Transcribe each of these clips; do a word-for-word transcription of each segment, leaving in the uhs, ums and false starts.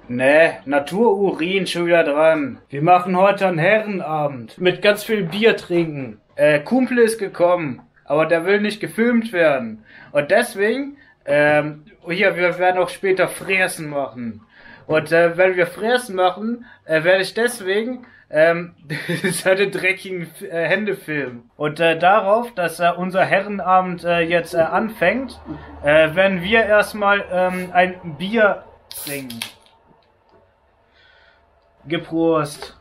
Ne, Natururin schon wieder dran. Wir machen heute einen Herrenabend mit ganz viel Bier trinken. Äh, Kumpel ist gekommen, aber der will nicht gefilmt werden. Und deswegen, ähm, hier, wir werden auch später Fräsen machen. Und äh, wenn wir Fräsen machen, äh, werde ich deswegen ähm, seine dreckigen äh, Hände filmen. Und äh, darauf, dass äh, unser Herrenabend äh, jetzt äh, anfängt, äh, werden wir erstmal ähm, ein Bier trinken. Geprost.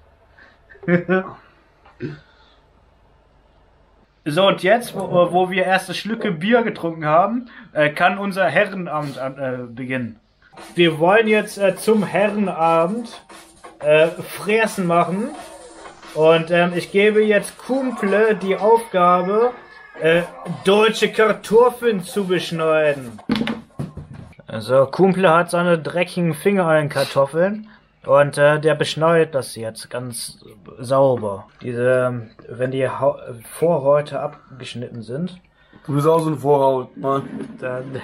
So, und jetzt, wo, wo wir erste Schlücke Bier getrunken haben, äh, kann unser Herrenabend äh, beginnen. Wir wollen jetzt äh, zum Herrenabend äh, Fräsen machen. Und ähm, ich gebe jetzt Kumple die Aufgabe, äh, deutsche Kartoffeln zu beschneiden. Also, Kumple hat seine dreckigen Finger an den Kartoffeln. Und äh, der beschneidet das jetzt ganz sauber. Diese, wenn die ha Vorhäute abgeschnitten sind. Du bist auch so ein Vorhaut, Mann. Dann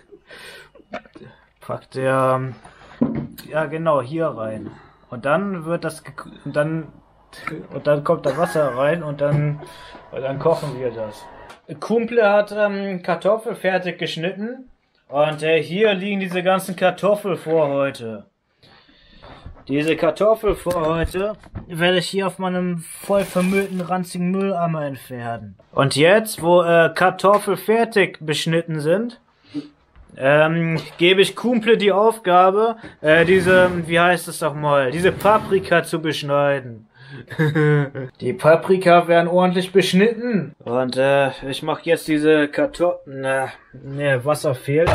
packt der, ja genau, hier rein. Und dann wird das, und dann, und dann kommt da Wasser rein und dann, und dann kochen wir das. Kumple hat ähm, Kartoffel fertig geschnitten. Und äh, hier liegen diese ganzen Kartoffelvorhäute. Diese Kartoffelvorhäute werde ich hier auf meinem voll vermüllten, ranzigen Mülleimer entfernen. Und jetzt, wo äh, Kartoffeln fertig beschnitten sind, ähm, gebe ich Kumple die Aufgabe, äh, diese, wie heißt es doch mal, diese Paprika zu beschneiden. Die Paprika werden ordentlich beschnitten. Und äh, ich mache jetzt diese Kartoffeln, äh, ne, Wasser fehlt.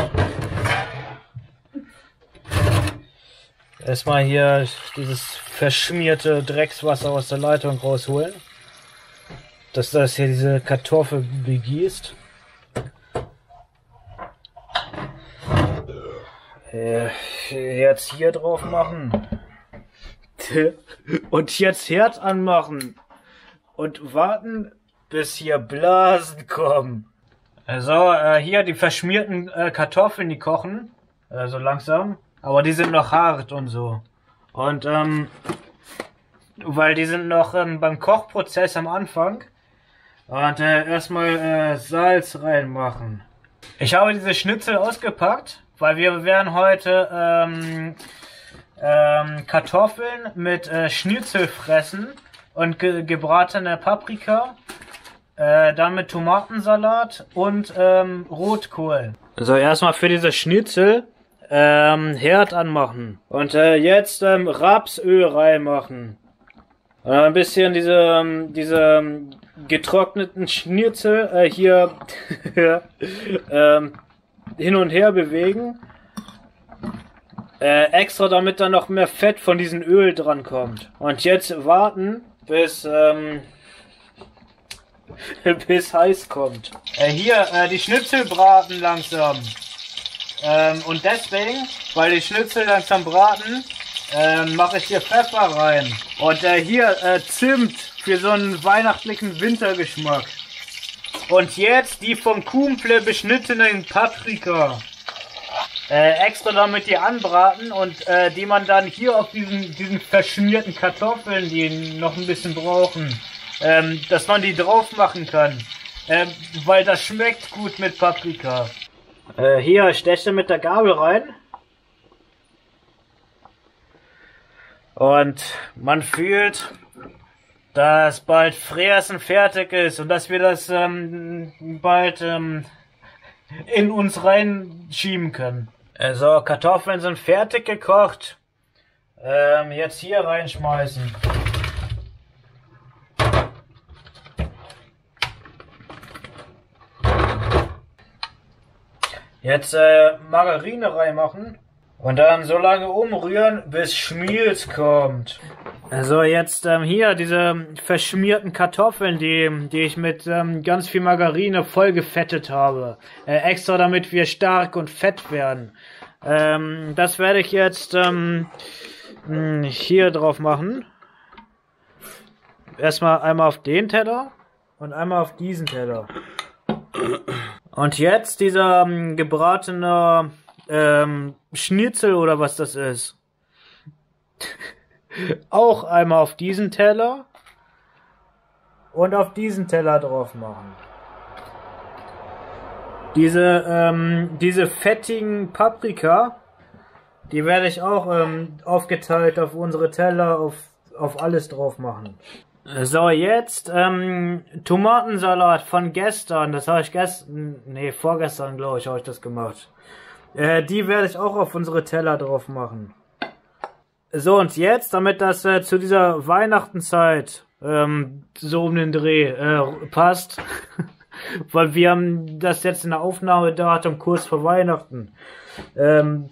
Erstmal hier dieses verschmierte Dreckswasser aus der Leitung rausholen. Dass das hier diese Kartoffel begießt. Äh, jetzt hier drauf machen. Und jetzt Herd anmachen. Und warten, bis hier Blasen kommen. Also, äh, hier die verschmierten äh, Kartoffeln, die kochen. Äh, so langsam. Aber die sind noch hart und so. Und, ähm, weil die sind noch ähm, beim Kochprozess am Anfang. Und äh, erstmal äh, Salz reinmachen. Ich habe diese Schnitzel ausgepackt, weil wir werden heute ähm, ähm, Kartoffeln mit äh, Schnitzel fressen und ge gebratene Paprika. Äh, dann mit Tomatensalat und ähm, Rotkohl. So, erstmal für diese Schnitzel. Ähm, Herd anmachen. Und äh, jetzt ähm, Rapsöl reinmachen. Und ein bisschen diese, ähm, diese ähm, getrockneten Schnitzel äh, hier ähm, hin und her bewegen. Äh, extra damit dann noch mehr Fett von diesem Öl dran kommt. Und jetzt warten, bis ähm, bis heiß kommt. Äh, hier, äh, die Schnitzel braten langsam. Ähm, und deswegen, weil die Schnitzel langsam braten, ähm, mache ich hier Pfeffer rein. Und äh, hier äh, Zimt für so einen weihnachtlichen Wintergeschmack. Und jetzt die vom Kumple beschnittenen Paprika. Äh, extra damit die anbraten und äh, die man dann hier auf diesen, diesen verschmierten Kartoffeln, die noch ein bisschen brauchen, ähm, dass man die drauf machen kann. Ähm, weil das schmeckt gut mit Paprika. Äh, hier, steche mit der Gabel rein. Und man fühlt, dass bald Fräsen fertig ist und dass wir das ähm, bald ähm, in uns reinschieben können. Also, Kartoffeln sind fertig gekocht. Ähm, jetzt hier reinschmeißen. Jetzt äh, Margarine reinmachen und dann so lange umrühren, bis Schmilz kommt. Also jetzt ähm, hier diese verschmierten Kartoffeln, die, die ich mit ähm, ganz viel Margarine voll gefettet habe. Äh, extra damit wir stark und fett werden. Ähm, das werde ich jetzt ähm, hier drauf machen. Erstmal einmal auf den Teller und einmal auf diesen Teller. Und jetzt dieser ähm, gebratene ähm, Schnitzel oder was das ist. auch einmal auf diesen Teller und auf diesen Teller drauf machen. Diese, ähm, diese fettigen Paprika, die werde ich auch ähm, aufgeteilt auf unsere Teller, auf, auf alles drauf machen. So, jetzt ähm, Tomatensalat von gestern, das habe ich gestern, nee, vorgestern glaube ich, habe ich das gemacht. Äh, die werde ich auch auf unsere Teller drauf machen. So, und jetzt, damit das äh, zu dieser Weihnachtenzeit ähm, so um den Dreh äh, passt, weil wir haben das jetzt in der Aufnahmedatum kurz vor Weihnachten. Ähm,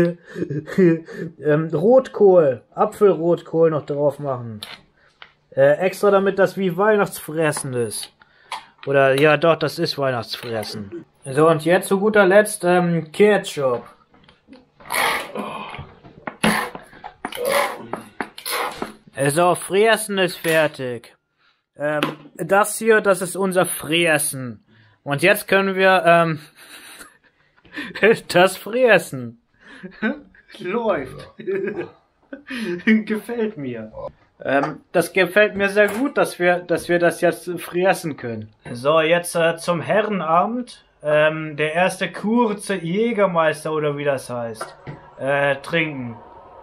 ähm, Rotkohl, Apfelrotkohl noch drauf machen. Äh, extra damit das wie Weihnachtsfressen ist. Oder, ja doch, das ist Weihnachtsfressen. So, und jetzt zu guter Letzt ähm, Ketchup. So, Fressen ist fertig. Ähm, das hier, das ist unser Fressen. Und jetzt können wir, ähm, das Fressen. Läuft. Gefällt mir. Ähm, das gefällt mir sehr gut, dass wir, dass wir das jetzt fressen können. So, jetzt äh, zum Herrenabend. Ähm, der erste kurze Jägermeister, oder wie das heißt, äh, trinken.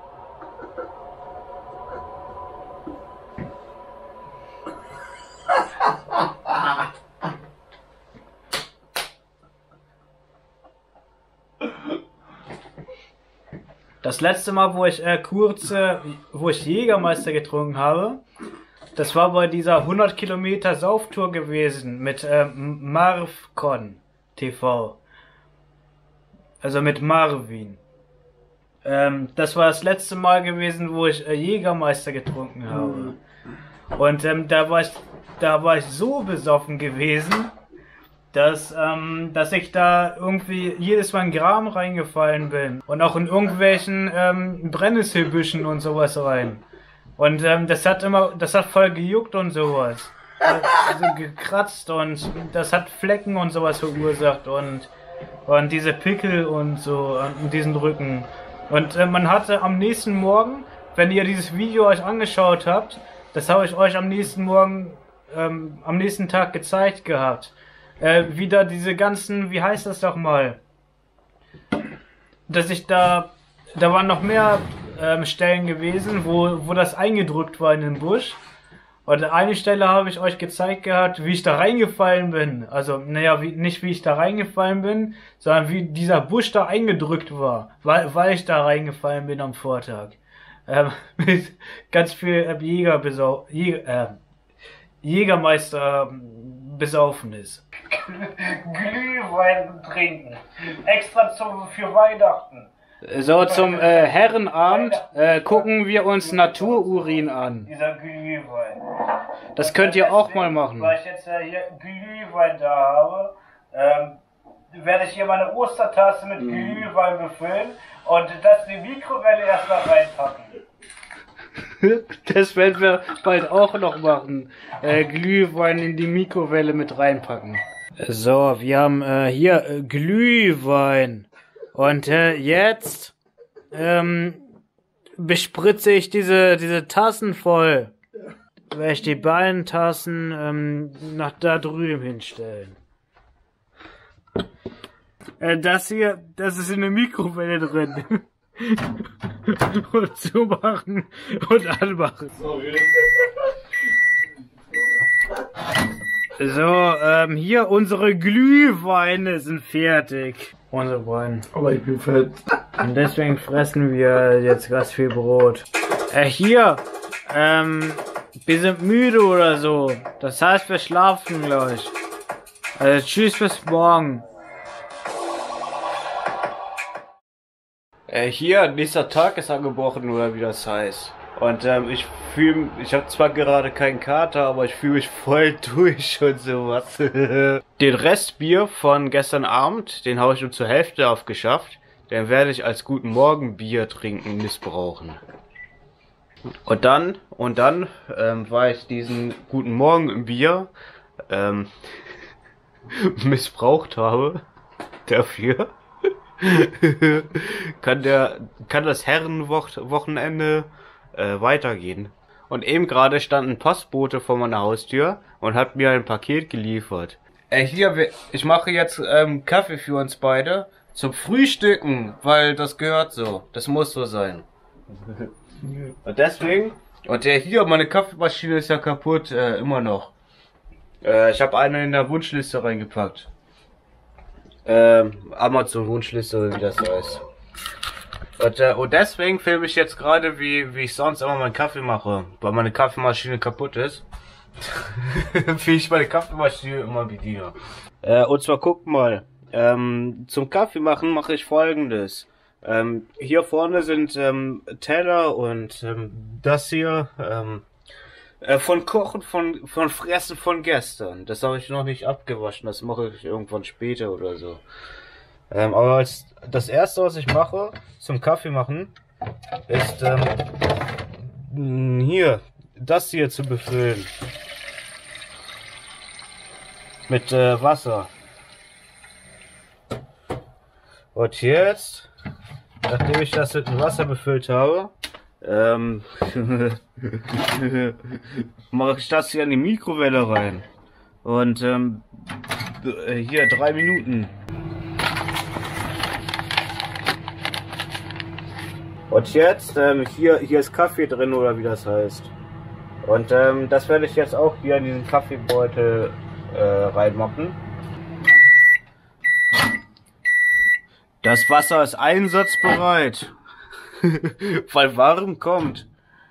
Das letzte Mal, wo ich äh, kurze, wo ich Jägermeister getrunken habe, das war bei dieser hundert Kilometer Sauftour gewesen mit äh, Marvcon T V. Also mit Marvin. Ähm, das war das letzte Mal gewesen, wo ich äh, Jägermeister getrunken habe. Und ähm, da war ich, da war ich so besoffen gewesen, dass, ähm, dass ich da irgendwie jedes Mal in Graben reingefallen bin. Und auch in irgendwelchen ähm, Brennnesselbüschen und sowas rein. Und ähm, das hat immer, das hat voll gejuckt und sowas. Also gekratzt und das hat Flecken und sowas verursacht und, und diese Pickel und so und diesen Rücken. Und äh, man hatte am nächsten Morgen, wenn ihr dieses Video euch angeschaut habt, das habe ich euch am nächsten Morgen, ähm, am nächsten Tag gezeigt gehabt. Äh, wieder diese ganzen, wie heißt das doch mal? Dass ich da, da waren noch mehr ähm, Stellen gewesen, wo, wo das eingedrückt war in den Busch. Und eine Stelle habe ich euch gezeigt gehabt, wie ich da reingefallen bin. Also, naja, wie, nicht wie ich da reingefallen bin, sondern wie dieser Busch da eingedrückt war, weil, weil ich da reingefallen bin am Vortag. Ähm, mit ganz viel äh, Jäger besau Jäger, äh, Jägermeister äh, besaufen ist. Glühwein trinken. Extra zum, für Weihnachten. So, zum äh, Herrenabend äh, gucken wir uns Natururin an. Dieser Glühwein. Das könnt ihr auch mal machen. Weil ich jetzt äh, hier Glühwein da habe, ähm, werde ich hier meine Ostertasse mit Glühwein befüllen und das in die Mikrowelle erstmal reinpacken. Das werden wir bald auch noch machen. Äh, Glühwein in die Mikrowelle mit reinpacken. So, wir haben äh, hier äh, Glühwein. Und äh, jetzt ähm, bespritze ich diese, diese Tassen voll. Werde ich die beiden Tassen ähm, nach da drüben hinstellen. Äh, das hier, das ist in der Mikrowelle drin. Und zumachen und anmachen. So, ähm, hier unsere Glühweine sind fertig. Unsere Weine. Aber ich bin fett. Und deswegen fressen wir jetzt ganz viel Brot. Äh, hier, ähm, wir sind müde oder so. Das heißt, wir schlafen gleich. Also tschüss bis morgen. Äh, hier, nächster Tag ist angebrochen, oder wie das heißt. Und ähm, ich fühle, ich habe zwar gerade keinen Kater, aber ich fühle mich voll durch und sowas. Den Restbier von gestern Abend, den habe ich nur zur Hälfte aufgeschafft. Den werde ich als Guten Morgen Bier trinken missbrauchen. Und dann, und dann, ähm, weil ich diesen Guten Morgen Bier ähm, missbraucht habe, dafür kann der, kann das Herrenwochenende äh, weitergehen. Und eben gerade stand ein Postbote vor meiner Haustür und hat mir ein Paket geliefert. Äh, hier, ich mache jetzt ähm, Kaffee für uns beide zum Frühstücken, weil das gehört so. Das muss so sein. Und deswegen... Und der hier, meine Kaffeemaschine ist ja kaputt, äh, immer noch. Äh, ich habe eine in der Wunschliste reingepackt. Ähm, Amazon-Wunschliste, wie das heißt. Und, äh, und deswegen filme ich jetzt gerade, wie, wie ich sonst immer meinen Kaffee mache, weil meine Kaffeemaschine kaputt ist. Wie ich meine Kaffeemaschine immer bediene. Äh, und zwar guckt mal, ähm, zum Kaffee machen mache ich Folgendes. Ähm, hier vorne sind ähm, Teller und ähm, das hier ähm, äh, von Kochen, von von Fressen von gestern. Das habe ich noch nicht abgewaschen, das mache ich irgendwann später oder so. Ähm, aber als, das erste, was ich mache zum Kaffee machen, ist ähm, hier das hier zu befüllen mit äh, Wasser. Und jetzt, nachdem ich das mit dem Wasser befüllt habe, ähm, mache ich das hier in die Mikrowelle rein. Und ähm, hier drei Minuten. Und jetzt, ähm, hier, hier ist Kaffee drin oder wie das heißt. Und ähm, das werde ich jetzt auch hier in diesen Kaffeebeutel äh, reinmachen. Das Wasser ist einsatzbereit, weil warm kommt.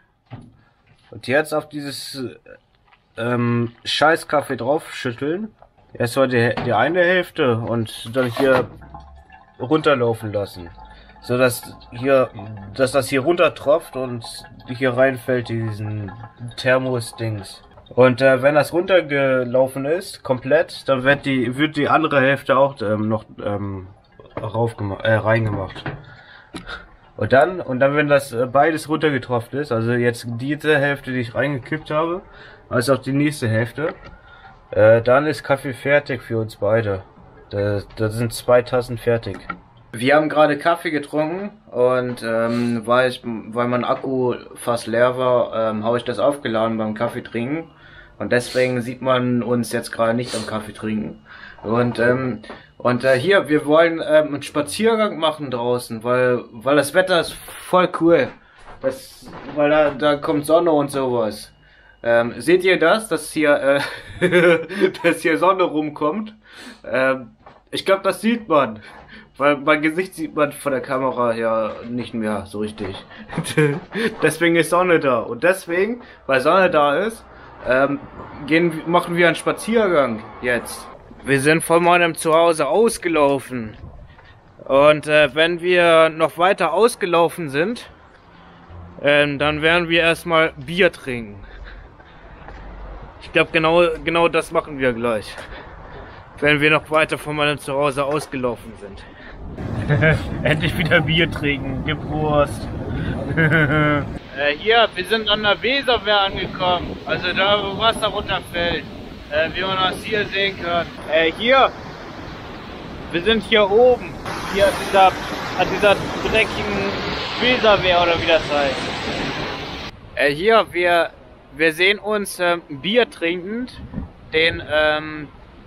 Und jetzt auf dieses ähm, scheiß Kaffee drauf schütteln. Erstmal die, die eine Hälfte und dann hier runterlaufen lassen. So dass hier, dass das hier runter tropft und hier reinfällt diesen Thermos-Dings. Und äh, wenn das runtergelaufen ist, komplett, dann wird die, wird die andere Hälfte auch ähm, noch ähm, raufgemacht, äh, reingemacht. Und dann, und dann, wenn das äh, beides runtergetropft ist, also jetzt diese Hälfte, die ich reingekippt habe, als auch die nächste Hälfte, äh, dann ist Kaffee fertig für uns beide. Da, da sind zwei Tassen fertig. Wir haben gerade Kaffee getrunken und ähm, weil, ich, weil mein Akku fast leer war, ähm, habe ich das aufgeladen beim Kaffee trinken. Und deswegen sieht man uns jetzt gerade nicht am Kaffee trinken. Und ähm, und äh, hier, wir wollen ähm, einen Spaziergang machen draußen, weil weil das Wetter ist voll cool. Das, weil da, da kommt Sonne und sowas. Ähm, seht ihr das, dass hier, äh, dass hier Sonne rumkommt? Ähm, ich glaube, das sieht man. Weil mein Gesicht sieht man von der Kamera her nicht mehr so richtig. Deswegen ist Sonne da. Und deswegen, weil Sonne da ist, ähm, gehen, machen wir einen Spaziergang jetzt. Wir sind von meinem Zuhause ausgelaufen. Und äh, wenn wir noch weiter ausgelaufen sind, ähm, dann werden wir erstmal Bier trinken. Ich glaube, genau, genau das machen wir gleich. Wenn wir noch weiter von meinem Zuhause ausgelaufen sind. Endlich wieder Bier trinken, gib Wurst. äh, hier, wir sind an der Weserwehr angekommen, also da wo Wasser runterfällt, äh, wie man das hier sehen kann. Äh, hier, wir sind hier oben, hier an dieser, an dieser dreckigen Weserwehr oder wie das heißt. Äh, hier, wir, wir sehen uns ähm, Bier trinkend den ähm,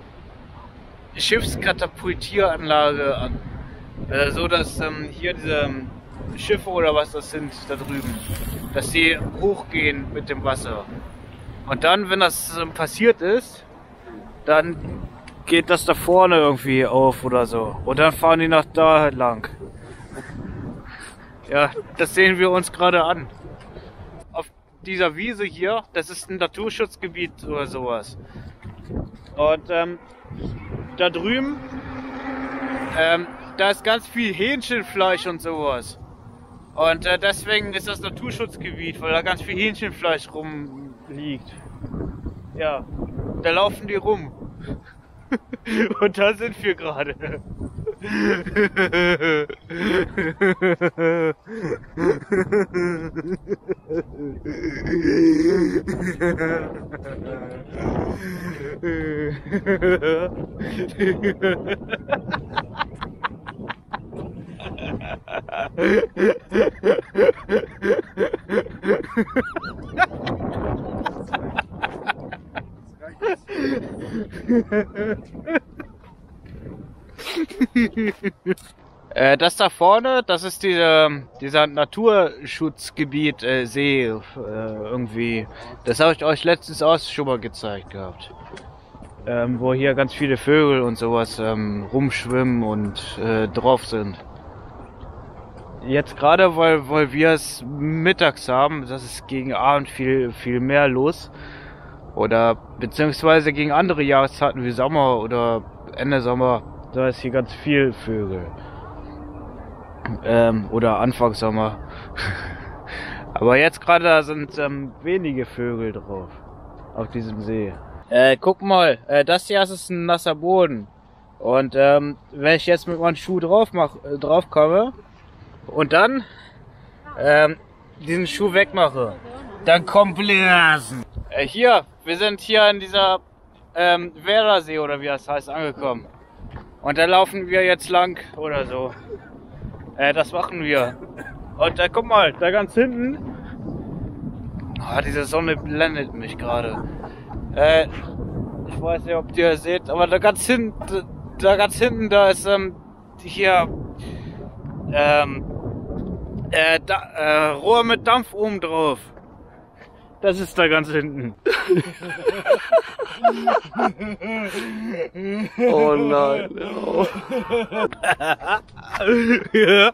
Schiffskatapultieranlage an. Äh, so dass ähm, hier diese ähm, Schiffe oder was das sind da drüben, dass sie hochgehen mit dem Wasser. Und dann, wenn das ähm, passiert ist, dann geht das da vorne irgendwie auf oder so. Und dann fahren die nach da lang. Ja, das sehen wir uns gerade an. Auf dieser Wiese hier, das ist ein Naturschutzgebiet oder sowas. Und ähm, da drüben, ähm, da ist ganz viel Hähnchenfleisch und sowas. Und äh, deswegen ist das Naturschutzgebiet, weil da ganz viel Hähnchenfleisch rumliegt. Ja, da laufen die rum. Und da sind wir gerade. Äh, das da vorne, das ist diese, dieser Naturschutzgebiet äh, See äh, irgendwie. Das habe ich euch letztens auch schon mal gezeigt gehabt. Ähm, wo hier ganz viele Vögel und sowas ähm, rumschwimmen und äh, drauf sind. Jetzt gerade, weil, weil wir es mittags haben, das ist gegen Abend viel, viel mehr los. Oder beziehungsweise gegen andere Jahreszeiten wie Sommer oder Ende Sommer, da ist hier ganz viel Vögel. Ähm, oder Anfang Sommer. Aber jetzt gerade sind ähm, wenige Vögel drauf. Auf diesem See. Äh, guck mal, äh, das hier ist ein nasser Boden. Und ähm, wenn ich jetzt mit meinem Schuh drauf mach, äh, drauf komme und dann ähm, diesen Schuh wegmache, dann kommt Blasen. Äh, hier, wir sind hier in dieser ähm, Werdersee oder wie das heißt angekommen. Und da laufen wir jetzt lang oder so. Äh, das machen wir. Und äh, guck mal, da ganz hinten. Oh, diese Sonne blendet mich gerade. Äh, ich weiß nicht, ob ihr das seht, aber da ganz hinten, da ganz hinten, da ist ähm, hier ähm, äh, da, äh, Rohr mit Dampf oben drauf. Das ist da ganz hinten. Oh nein. Oh. Ja.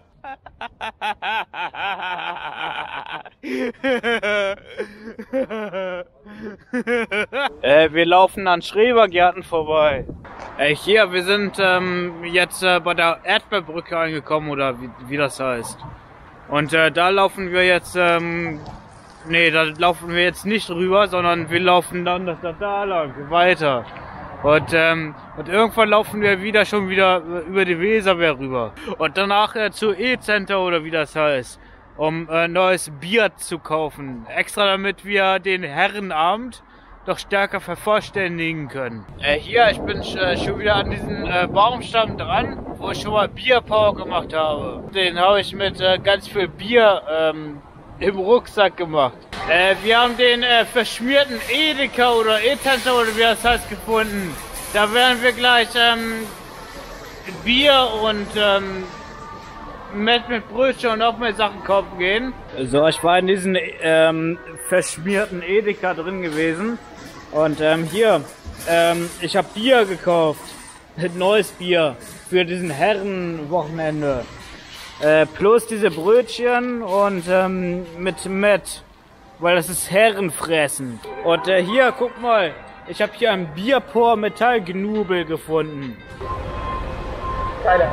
äh, wir laufen an Schrebergärten vorbei. Äh, hier, wir sind ähm, jetzt äh, bei der Erdbeerbrücke angekommen, oder wie, wie das heißt. Und äh, da laufen wir jetzt, ähm, nee, da laufen wir jetzt nicht rüber, sondern wir laufen dann das da, da lang weiter. Und, ähm, und irgendwann laufen wir wieder schon wieder über die Weserwehr rüber. Und danach äh, zu E-Center oder wie das heißt, um äh, neues Bier zu kaufen. Extra damit wir den Herrenabend doch stärker vervollständigen können. Äh, hier, ich bin äh, schon wieder an diesem äh, Baumstamm dran, wo ich schon mal Bierpower gemacht habe. Den habe ich mit äh, ganz viel Bier ähm, im Rucksack gemacht. Äh, wir haben den äh, verschmierten Edeka oder E-Center oder wie das heißt gefunden. Da werden wir gleich ähm, Bier und ähm, Met mit Brötchen und auch mehr Sachen kaufen gehen. So, ich war in diesem ähm, verschmierten Edeka drin gewesen. Und ähm, hier, ähm, ich habe Bier gekauft. Neues Bier für diesen Herrenwochenende. Äh, plus diese Brötchen und ähm, mit Met, weil das ist Herrenfressen. Und äh, hier, guck mal, ich habe hier ein Bierpor Metallgnubel gefunden. Geil.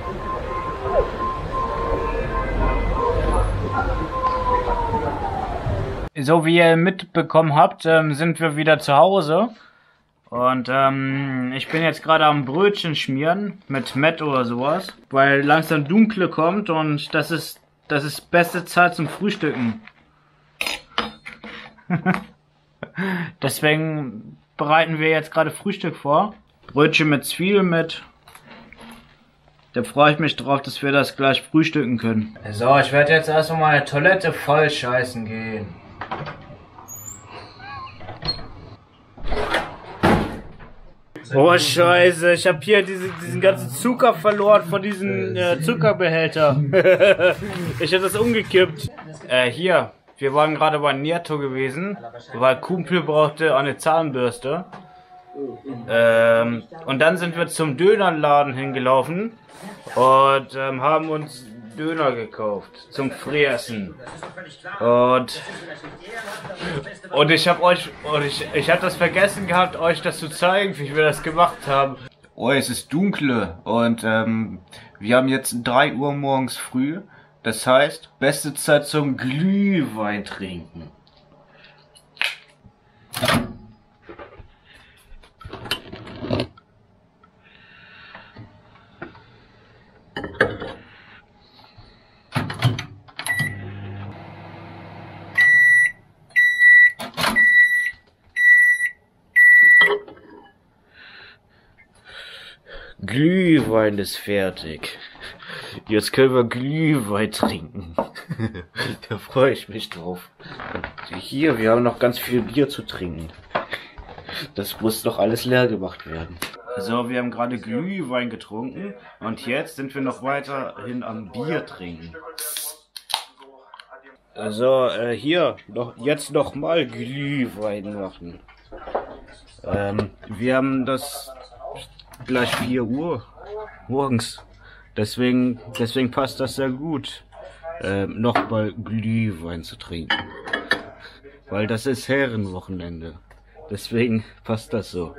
So wie ihr mitbekommen habt, ähm, sind wir wieder zu Hause. Und ähm, ich bin jetzt gerade am Brötchen schmieren mit Met oder sowas, weil langsam Dunkle kommt und das ist das ist beste Zeit zum Frühstücken. Deswegen bereiten wir jetzt gerade Frühstück vor. Brötchen mit Zwiebeln mit. Da freue ich mich drauf, dass wir das gleich frühstücken können. So, ich werde jetzt erstmal meine Toilette voll scheißen gehen. Oh Scheiße, ich habe hier diese, diesen ganzen Zucker verloren von diesem äh, Zuckerbehälter. Ich habe das umgekippt. Äh, hier, wir waren gerade bei Netto gewesen, weil Kumpel brauchte eine Zahnbürste. Ähm, und dann sind wir zum Dönerladen hingelaufen und ähm, haben uns Döner gekauft zum Fressen. Und und ich habe euch und ich ich habe das vergessen gehabt, euch das zu zeigen, wie wir das gemacht haben. Oh, es ist dunkle und ähm, wir haben jetzt drei Uhr morgens früh. Das heißt, beste Zeit zum Glühwein trinken. Glühwein ist fertig. Jetzt können wir Glühwein trinken. Da freue ich mich drauf. Und hier, wir haben noch ganz viel Bier zu trinken. Das muss doch alles leer gemacht werden. So, wir haben gerade Glühwein getrunken und jetzt sind wir noch weiterhin am Bier trinken. Also, äh, hier, noch, jetzt noch mal Glühwein machen. Ähm, wir haben das gleich vier Uhr morgens. Deswegen, deswegen passt das sehr gut, ähm, noch mal Glühwein zu trinken. Weil das ist Herrenwochenende. Deswegen passt das so.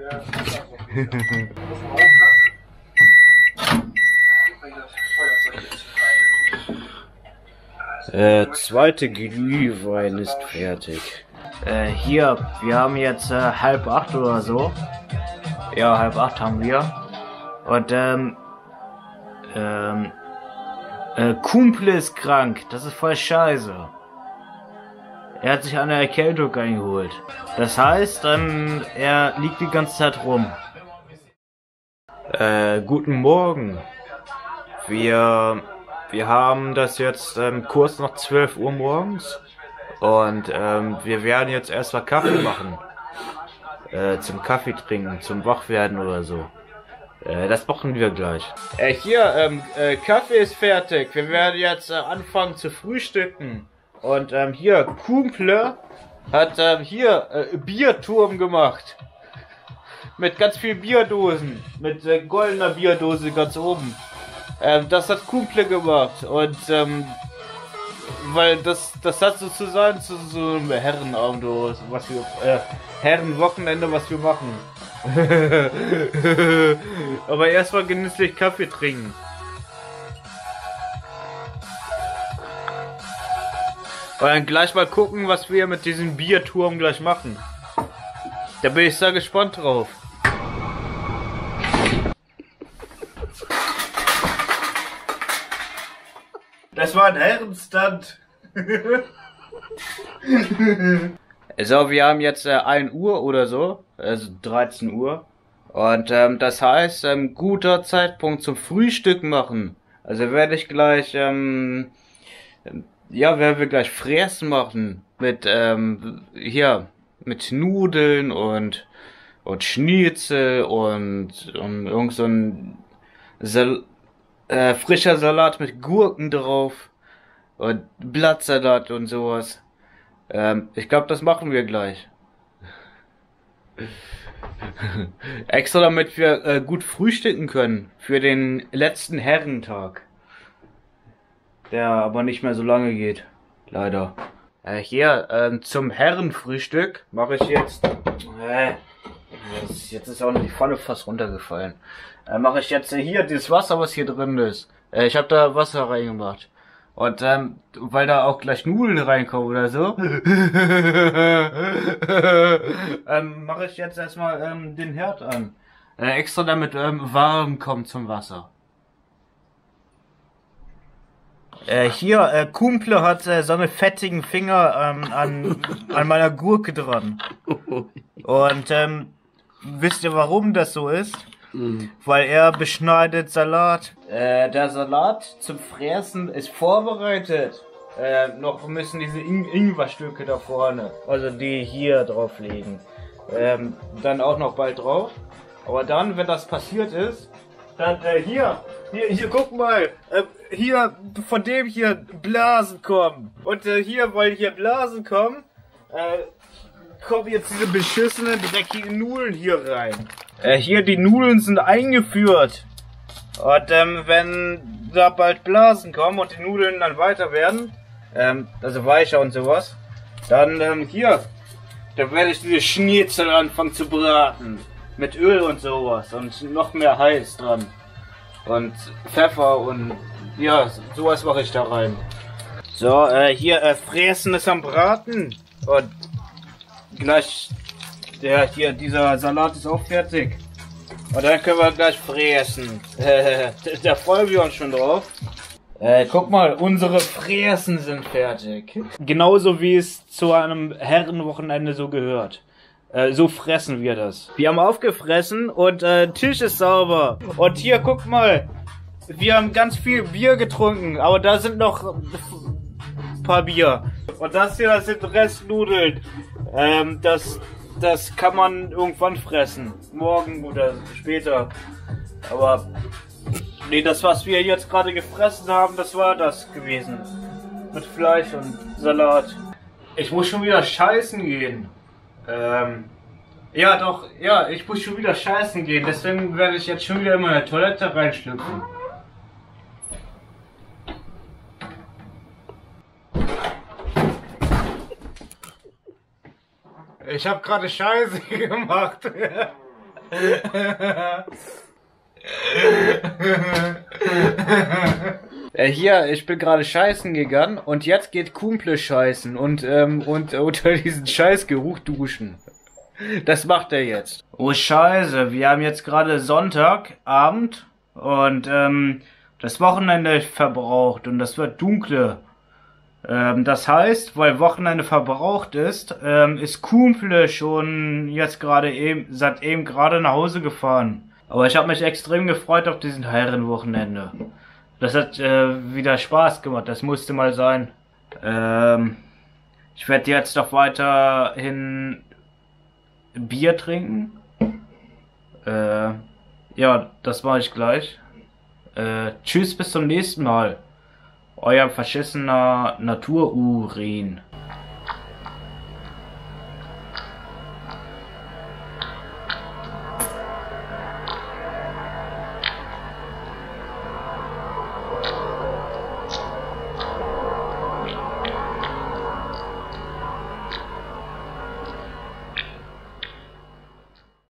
äh, zweite Glühwein ist fertig. Äh, hier, wir haben jetzt äh, halb acht oder so. Ja, halb acht haben wir. Und, ähm, ähm, äh, Kumpel ist krank. Das ist voll scheiße. Er hat sich eine Erkältung eingeholt. Das heißt, ähm, er liegt die ganze Zeit rum. Äh, guten Morgen. Wir, wir haben das jetzt ähm, kurz nach zwölf Uhr morgens. Und ähm, wir werden jetzt erstmal Kaffee machen. Äh, zum Kaffee trinken, zum Wachwerden oder so. Äh, das machen wir gleich. Äh, hier, ähm, äh, Kaffee ist fertig. Wir werden jetzt äh, anfangen zu frühstücken. Und ähm, hier, Kumpel hat ähm, hier äh, Bierturm gemacht. Mit ganz viel Bierdosen. Mit äh, goldener Bierdose ganz oben. Ähm, das hat Kumpel gemacht. Und ähm, weil das das hat sozusagen zu so einem Herrenabend oder was wir äh, Herrenwochenende, was wir machen. Aber erstmal genüsslich Kaffee trinken. Und dann gleich mal gucken, was wir mit diesem Bierturm gleich machen. Da bin ich sehr gespannt drauf. Das war ein Herrenstand. So, wir haben jetzt äh, ein Uhr oder so, also dreizehn Uhr. Und ähm, das heißt, ähm, guter Zeitpunkt zum Frühstück machen. Also werde ich gleich, ähm, ja, werden wir gleich Fräsen machen. Mit, ähm, hier, mit Nudeln und, und Schnitzel und, und irgend so ein Sal äh, frischer Salat mit Gurken drauf. Und Blattsalat und sowas. Ähm, ich glaube, das machen wir gleich. Extra damit wir äh, gut frühstücken können. Für den letzten Herrentag. Der aber nicht mehr so lange geht. Leider. Äh, hier, äh, zum Herrenfrühstück mache ich jetzt... Äh, jetzt, jetzt ist auch noch die Pfanne fast runtergefallen. Äh, mache ich jetzt äh, hier dieses Wasser, was hier drin ist. Äh, ich habe da Wasser reingemacht. Und ähm, weil da auch gleich Nudeln reinkommen oder so, ähm, mache ich jetzt erstmal ähm, den Herd an. Äh, extra damit ähm, warm kommt zum Wasser. Äh, hier, äh, Kumpel hat äh, so eine fettigen Finger ähm, an, an meiner Gurke dran. Und ähm, wisst ihr, warum das so ist? Mhm. Weil er beschneidet Salat. Äh, der Salat zum Fräsen ist vorbereitet. Äh, noch müssen diese In Ingwerstücke da vorne, also die hier drauf liegen, ähm, dann auch noch bald drauf. Aber dann, wenn das passiert ist, dann äh, hier, hier, hier, guck mal, äh, hier, von dem hier Blasen kommen. Und äh, hier, weil hier Blasen kommen, äh, kommen jetzt diese beschissenen, dreckigen Nudeln hier rein. Äh, hier, die Nudeln sind eingeführt. Und ähm, wenn da bald Blasen kommen und die Nudeln dann weiter werden, ähm, also weicher und sowas, dann ähm, hier, da werde ich diese Schnitzel anfangen zu braten. Mit Öl und sowas und noch mehr heiß dran. Und Pfeffer und ja, sowas mache ich da rein. So, äh, hier, äh, Fräsen ist am Braten. Und gleich, der hier, dieser Salat ist auch fertig. Und dann können wir gleich fräsen. Äh, da freuen wir uns schon drauf. Äh, guck mal, unsere Fräsen sind fertig. Genauso wie es zu einem Herrenwochenende so gehört. Äh, so fressen wir das. Wir haben aufgefressen und äh, Tisch ist sauber. Und hier, guck mal. Wir haben ganz viel Bier getrunken, aber da sind noch paar Bier. Und das hier, das sind Restnudeln. Ähm, das, das kann man irgendwann fressen. Morgen oder später. Aber, nee, das, was wir jetzt gerade gefressen haben, das war das gewesen. Mit Fleisch und Salat. Ich muss schon wieder scheißen gehen. Ähm, ja doch, ja, ich muss schon wieder scheißen gehen. Deswegen werde ich jetzt schon wieder in meine Toilette reinschlüpfen. Ich habe gerade Scheiße gemacht. Äh, hier, ich bin gerade scheißen gegangen und jetzt geht Kumple scheißen und, ähm, und unter diesen Scheißgeruch duschen. Das macht er jetzt. Oh Scheiße, wir haben jetzt gerade Sonntagabend und, ähm, das Wochenende verbraucht und das wird dunkle. Ähm, das heißt, weil Wochenende verbraucht ist, ähm, ist Kumple schon jetzt gerade eben, seit eben gerade nach Hause gefahren. Aber ich habe mich extrem gefreut auf diesen Herrenwochenende. Das hat äh, wieder Spaß gemacht, das musste mal sein. Ähm, ich werde jetzt noch weiterhin Bier trinken. Äh, ja, das mache ich gleich. Äh, tschüss, bis zum nächsten Mal. Euer verschissener Natururin.